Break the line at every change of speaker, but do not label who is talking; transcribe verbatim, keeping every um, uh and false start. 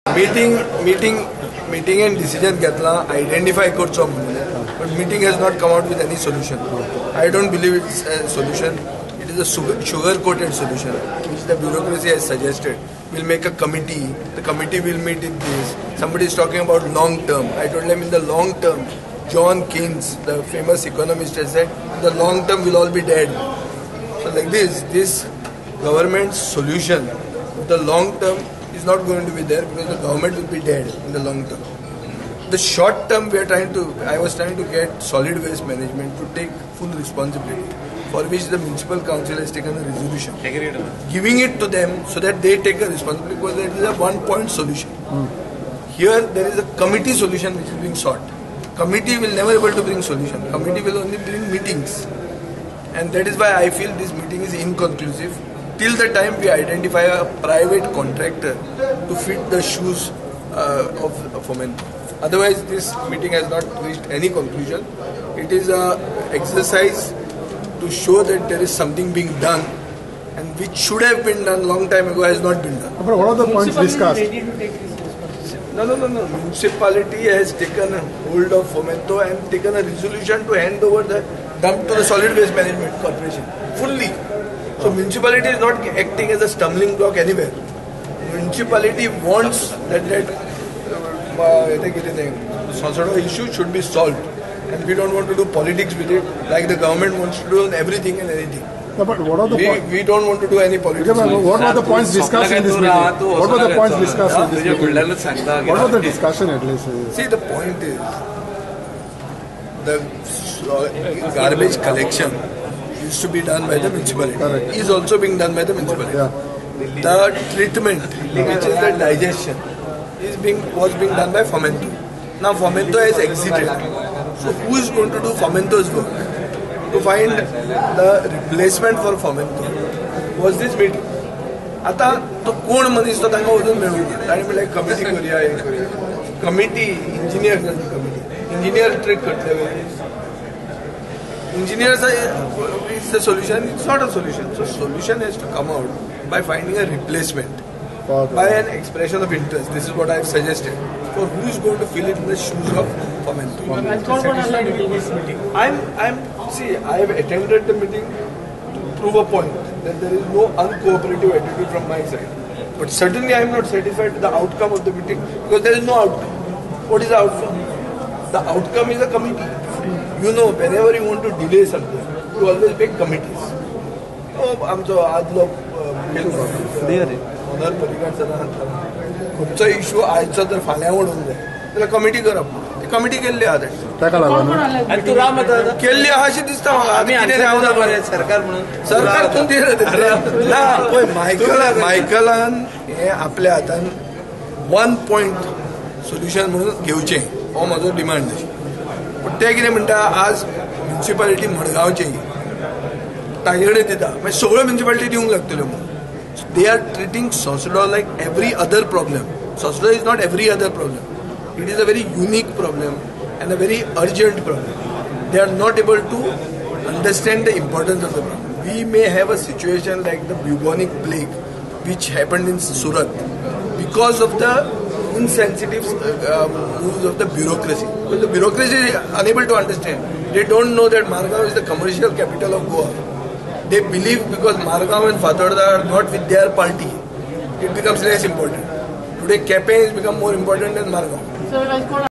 Meeting, meeting, meeting and decision घेतला identify करचो म्हणून, but meeting has not come out with any solution. I don't believe it's a solution. It is a sugar-coated solution, which the bureaucracy has suggested. We'll make a committee. The committee will meet in this. Somebody is talking about long term. I told them in the long term, John Keynes, the famous economist, has said the long term will all be dead. So like this, this government's solution, the long term is not going to be there because the government will be dead in the long term. The short term, we are trying to. I was trying to get solid waste management to take full responsibility, for which the municipal council has taken a resolution, giving it to them so that they take a responsibility, because there is a one-point solution. Mm. Here there is a committee solution which is being sought. Committee will never be able to bring solution. Committee will only bring meetings, and that is why I feel this meeting is inconclusive till the time we identify a private contractor to fit the shoes uh, of, of Fomento. Otherwise, this meeting has not reached any conclusion. It is a exercise to show that there is something being done, and which should have been done long time ago has not been done.
But what are the points discussed?
No, no, no, no. Municipality has taken a hold of Fomento and taken a resolution to hand over the dump to the Solid Waste Management Corporation fully. So municipality is not acting as a stumbling block anywhere. Municipality wants that that uh, some sort of issue should be solved. And we don't want to do politics with it, like the government wants to do on everything and anything.
No, but what are the
we, we don't want to do any politics.
What were the points discussed in this meeting? What were the points discussed in this meeting? What was the discussion at least?
See, the point is, the garbage collection used to be done by the municipality. Correct. Is also being done by the municipality. Yeah. The treatment, which is the digestion, is being was being done by Fomento. Now Fomento has exited. So who is going to do Fomento's work? To find the replacement for Fomento was this meeting. आता तो कोण मनीस तो तांकां वचून मेळूं ना. ताणें म्हणलें कमिटी करूया हें करूया. कमिटी इंजिनियर करता कमिटी. इंजिनियर ट्रेक करतले. Engineers is the solution. It's not a solution. So solution has to come out by finding a replacement. By an expression of interest. This is what I have suggested. For who is going to fill it in the shoes of Fomento? I'm, I'm, see, I have attended the meeting to prove a point that there is no uncooperative attitude from my side. But certainly I am not satisfied with the outcome of the meeting because there is no outcome. What is the outcome? The outcome is a committee. You know, whenever you want to delay something, you always make committees. Oh, I'm so adlo clear. Honor परिकार सदा हांता. खुदचा issue आजचा जर फाल्यां वडूंक जाय जाल्यार committee करप. ती committee केल्ली आहा तेणी.
ताका लागून
आणि तू राम आता
केल्ली आहा अशी दिसता म्हाका.
आमी आन्सर रावना बरें सरकार म्हणून.
सरकार तूं ना पळय मायकल मायकलान हे आपल्या हातान वन पॉयंट सोल्युशन म्हणून घेवचें हो म्हजो डिमांड. पण ते कितें म्हणटा आज म्युनिसिपालिटी मडगांवची ताजे कडेन दिता मागीर सगळ्यो म्युनिसिपालिटी दिवंक लागतल्यो म्हणून. They are treating Sosodha like every other problem. Sosodha is not every other problem. It is a very unique problem and a very urgent problem. They are not able to understand the importance of the problem. We may have a situation like the bubonic plague which happened in Surat because of the insensitive uh, moves of the bureaucracy. Because the bureaucracy is unable to understand. They don't know that Margao is the commercial capital of Goa. They believe because Margao and Fatorda are not with their party, it becomes less important. Today, Kepe has become more important than Margao.